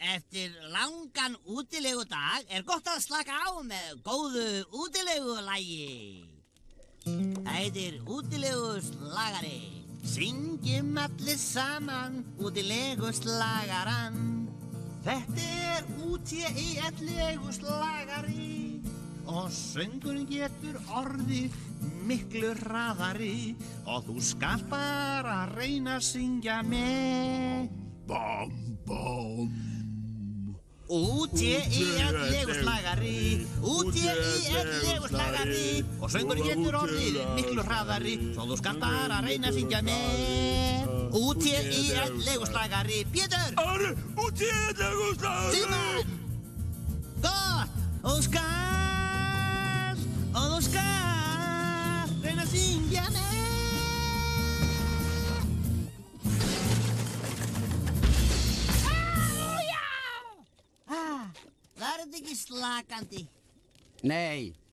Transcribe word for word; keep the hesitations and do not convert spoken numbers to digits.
eftir langan útilegudag er gott að slaka á með góðu útilegulagi. Það heitir útileguslagari. Syngjum allir saman útileguslagaran. Þetta er ú té í leguslagari og söngurinn getur orðið miklu hraðari og þú skalt bara reyna að syngja með. Bam, bam. ú té í leguslagari, ú té í leguslagari og söngurinn getur orðið miklu hraðari svo þú skalt bara reyna að syngja með. ú té í leguslagari. Pétur! Ari, ú té í leguslagari! Símon! Gott! Og þú skalt, og þú skalt reyna að syngja með. Á, já! Ah, það er þetta ekki slakandi. Nei,